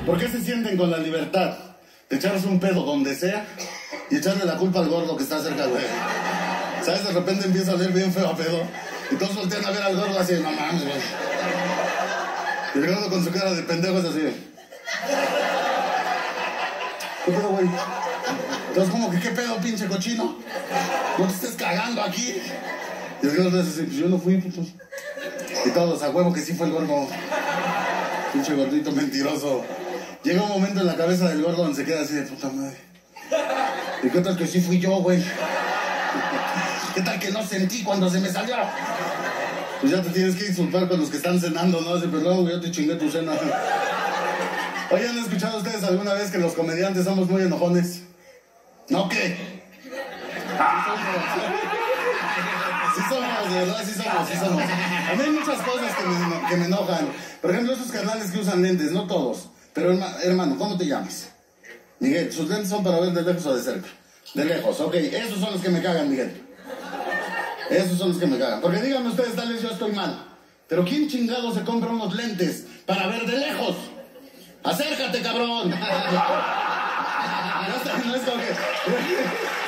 ¿Por qué se sienten con la libertad de echarse un pedo donde sea y echarle la culpa al gordo que está cerca, güey? ¿Sabes? De repente empieza a oler bien feo a pedo y todos voltean a ver al gordo así, no mames, güey. Y el gordo con su cara de pendejo es así. ¿Qué pedo, güey? Entonces, como que, ¿qué pedo, pinche cochino? No te estés cagando aquí. Y el gordo es así, pues yo no fui, putos. Y todos, a huevo que sí fue el gordo. Pinche gordito mentiroso. Llega un momento en la cabeza del gordo donde se queda así de puta madre. ¿Y qué tal que sí fui yo, güey? ¿Qué tal que no sentí cuando se me salió? Pues ya te tienes que insultar con los que están cenando, ¿no? Así, pero no, ya te chingué tu cena. Oye, ¿han escuchado ustedes alguna vez que los comediantes somos muy enojones? ¿No qué? Sí somos, de verdad, sí somos. A mí hay muchas cosas que me enojan. Por ejemplo, esos canales que usan lentes, no todos. Pero hermano, ¿cómo te llamas? Miguel, sus lentes son para ver de lejos o de cerca. De lejos, ok. Esos son los que me cagan, Miguel. Esos son los que me cagan. Porque díganme ustedes, tal vez yo estoy mal. Pero ¿quién chingado se compra unos lentes para ver de lejos? ¡Acércate, cabrón! No es como que...